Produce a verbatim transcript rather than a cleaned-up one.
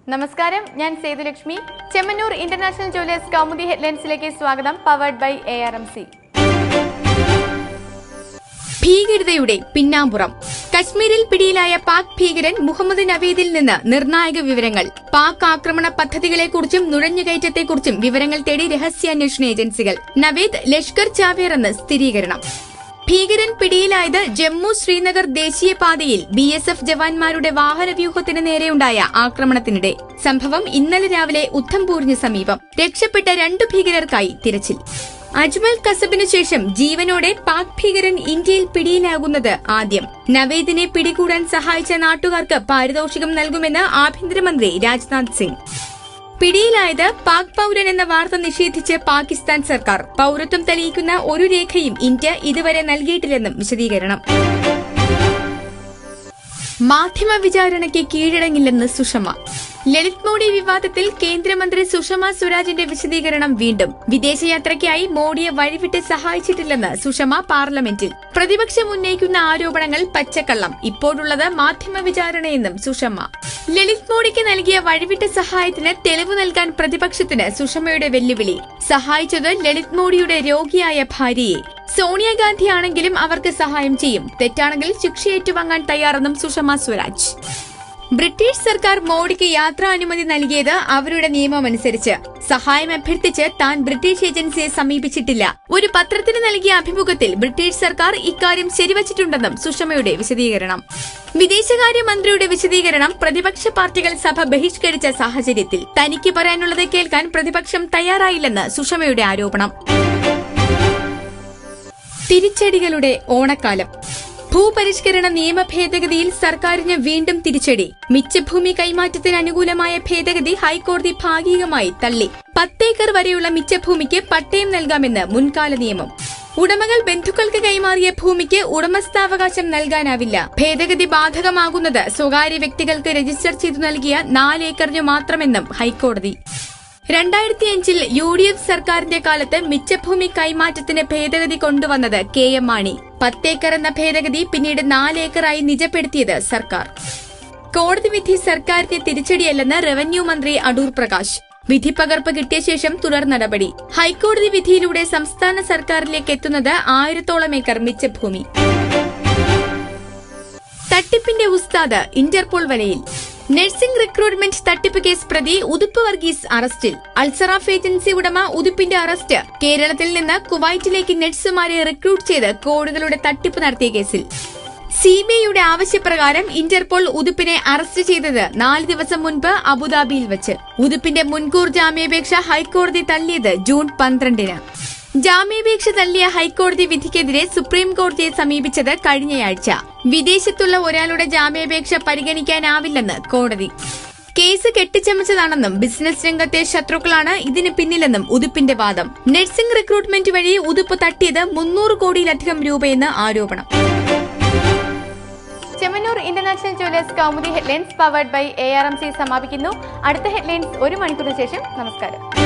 നമസ്കാരം, ഞാൻ Sethulakshmi. Chemmanur international jewellers Kaumudi ഹെഡ്ലൈൻസിലേക്ക് സ്വാഗതം. Powered by A R M C. ഭീകരതയുടെ പിന്നാമ്പുറം. കശ്മീരിൽ പിടിയിലായ പാക് ഭീകരൻ മുഹമ്മദ് നവീദിൽ നിന്ന് നിർണായക വിവരങ്ങൾ. പാക് ആക്രമണ പദ്ധതികളെക്കുറിച്ചും നുഴഞ്ഞുകയറ്റത്തെക്കുറിച്ചും വിവരങ്ങൾ തേടി രഹസ്യാന്വേഷണ ഏജൻസികൾ. നവീദ് ലഷ്കർ ചാവേറെന്ന് സ്ഥിരീകരണം. ഭീകരൻ പിടിയിലായത് ജമ്മു ശ്രീനഗർ ദേശീയപാതയിൽ ബി എസ് എഫ് ജവാന്മാരുടെ വാഹനവ്യൂഹത്തിന് നേരെയുണ്ടായ ആക്രമണത്തിനിടെ. സംഭവം ഇന്നലെ രാവിലെ ഉദ്ധംപൂരിന് സമീപം. രക്ഷപ്പെട്ട രണ്ടു ഭീകരർക്കായി തിരച്ചിൽ. അജ്മൽ കസബിനു ശേഷം ജീവനോടെ പാക് ഭീകരൻ ഇന്ത്യയിൽ പിടിയിലാകുന്നത് ആദ്യം. നവീദിനെ പിടികൂടാൻ സഹായിച്ച നാട്ടുകാർക്ക് പാരിതോഷികം നൽകുമെന്ന് ആഭ്യന്തരമന്ത്രി രാജ്നാഥ് സിംഗ്. പിടിയിലായത് പാക് പൌരൻ എന്ന വാർത്ത നിഷേധിച്ച് പാകിസ്ഥാൻ സർക്കാർ. പൌരത്വം തെളിയിക്കുന്ന ഒരു രേഖയും ഇന്ത്യ ഇതുവരെ നൽകിയിട്ടില്ലെന്നും വിശദീകരണം. മാധ്യമ വിചാരണയ്ക്ക് കീഴടങ്ങില്ലെന്ന് സുഷമ. ലളിത് മോഡി വിവാദത്തിൽ കേന്ദ്രമന്ത്രി സുഷമ സ്വരാജിന്റെ വിശദീകരണം വീണ്ടും. വിദേശയാത്രയ്ക്കായി മോഡിയെ വഴിവിട്ട് സഹായിച്ചിട്ടില്ലെന്ന് സുഷമ പാർലമെന്റിൽ. പ്രതിപക്ഷം ഉന്നയിക്കുന്ന ആരോപണങ്ങൾ പച്ചക്കള്ളം. ഇപ്പോഴുള്ളത് മാധ്യമ വിചാരണയെന്നും സുഷമ. ലളിത് മോഡിക്ക് നൽകിയ വഴിവിട്ട സഹായത്തിന് തെളിവ് നൽകാൻ പ്രതിപക്ഷത്തിന് സുഷമയുടെ വെല്ലുവിളി. സഹായിച്ചത് ലളിത് മോഡിയുടെ രോഗിയായ ഭാര്യയെ. സോണിയാഗാന്ധിയാണെങ്കിലും അവർക്ക് സഹായം ചെയ്യും. തെറ്റാണെങ്കിൽ ശിക്ഷ ഏറ്റുവാങ്ങാൻ തയ്യാറെന്നും സുഷമ സ്വരാജ്. ബ്രിട്ടീഷ് സർക്കാർ മോഡിക്ക് യാത്രാനുമതി നൽകിയത് അവരുടെ നിയമമനുസരിച്ച്. സഹായം അഭ്യർത്ഥിച്ച് താൻ ബ്രിട്ടീഷ് ഏജൻസിയെ സമീപിച്ചിട്ടില്ല. ഒരു പത്രത്തിന് നൽകിയ അഭിമുഖത്തിൽ ബ്രിട്ടീഷ് സർക്കാർ ഇക്കാര്യം ശരിവച്ചിട്ടുണ്ടെന്നും സുഷമയുടെ വിശദീകരണം. വിദേശകാര്യമന്ത്രിയുടെ വിശദീകരണം. പ്രതിപക്ഷ പാർട്ടികൾ സഭ ബഹിഷ്കരിച്ച സാഹചര്യത്തിൽ തനിക്ക് പറയാനുള്ളത് കേൾക്കാൻ പ്രതിപക്ഷം തയ്യാറായില്ലെന്ന് സുഷമയുടെ ആരോപണം. തിരിച്ചടികളുടെ ഓണക്കാലം. ഭൂപരിഷ്കരണ നിയമ ഭേദഗതിയിൽ സർക്കാരിന് വീണ്ടും തിരിച്ചടി. മിച്ചഭൂമി കൈമാറ്റത്തിന് അനുകൂലമായ ഭേദഗതി ഹൈക്കോടതി ഭാഗികമായി തള്ളി. പത്തേക്കർ വരെയുള്ള മിച്ചഭൂമിക്ക് പട്ടയം നൽകാമെന്ന് മുൻകാല നിയമം. ഉടമകൾ ബന്ധുക്കൾക്ക് കൈമാറിയ ഭൂമിക്ക് ഉടമസ്ഥാവകാശം നൽകാനാവില്ല. ഭേദഗതി ബാധകമാകുന്നത് സ്വകാര്യ വ്യക്തികൾക്ക് രജിസ്റ്റർ ചെയ്തു നൽകിയ നാലേക്കറിനു മാത്രമെന്നും ഹൈക്കോടതി. രണ്ടായിരത്തിയഞ്ചിൽ യു ഡി എഫ് സർക്കാരിന്റെ കാലത്ത് മിച്ചഭൂമി കൈമാറ്റത്തിന് ഭേദഗതി കൊണ്ടുവന്നത് കെ എം മാണി. പത്തേക്കർ എന്ന ഭേദഗതി പിന്നീട് നാലേക്കറായി നിജപ്പെടുത്തിയത് സർക്കാർ. കോടതി വിധി സർക്കാരിന്റെ തിരിച്ചടിയല്ലെന്ന് റവന്യൂ മന്ത്രി അടൂർ പ്രകാശ്. വിധിപ്പകർപ്പ് കിട്ടിയ ശേഷം തുടർ നടപടി. ഹൈക്കോടതി വിധിയിലൂടെ സംസ്ഥാന സർക്കാരിലേക്ക് എത്തുന്നത് ആയിരത്തോളം ഏക്കർ മിച്ചഭൂമി. തട്ടിപ്പിന്റെ ഉസ്താദ് ഇന്റർപോൾ വലയിൽ. നഴ്സിംഗ് റിക്രൂട്ട്മെന്റ് തട്ടിപ്പ് കേസ് പ്രതി ഉതുപ്പ് വർഗീസ് അറസ്റ്റിൽ. അൽസറാഫ് ഏജൻസി ഉടമ ഉതുപ്പിന്റെ അറസ്റ്റ്. കേരളത്തിൽ നിന്ന് കുവൈറ്റിലേക്ക് നഴ്സുമാരെ റിക്രൂട്ട് ചെയ്ത് കോടികളുടെ തട്ടിപ്പ് നടത്തിയ കേസിൽ സിബിഐയുടെ ആവശ്യപ്രകാരം ഇന്റർപോൾ ഉതുപ്പിനെ അറസ്റ്റ് ചെയ്തത് നാല് ദിവസം മുൻപ് അബുദാബിയിൽ വെച്ച്. ഉതുപ്പിന്റെ മുൻകൂർ ജാമ്യാപേക്ഷ ഹൈക്കോടതി തള്ളിയത് ജൂൺ പന്ത്രണ്ടിന്. ജാമ്യാപേക്ഷ തള്ളിയ ഹൈക്കോടതി വിധിക്കെതിരെ സുപ്രീം കോടതിയെ സമീപിച്ചത് കഴിഞ്ഞയാഴ്ച. വിദേശത്തുള്ള ഒരാളുടെ ജാമ്യാപേക്ഷ പരിഗണിക്കാനാവില്ലെന്ന് കോടതി. കേസ് കെട്ടിച്ചമച്ചതാണെന്നും ബിസിനസ് രംഗത്തെ ശത്രുക്കളാണ് ഇതിന് പിന്നിലെന്നും ഉതുപ്പിന്റെ വാദം. നഴ്സിംഗ് റിക്രൂട്ട്മെന്റ് വഴി ഉതുപ്പ് തട്ടിയത് മുന്നൂറ് കോടിയിലധികം രൂപയെന്ന് ആരോപണം. Chemmanur international jewellers Kaumudi headlines powered by A R M C സമാപിക്കുന്നു. അടുത്ത ഹെഡ്ലൈൻസ് ഒരു മണിക്കൂറിന് ശേഷം. നമസ്കാരം.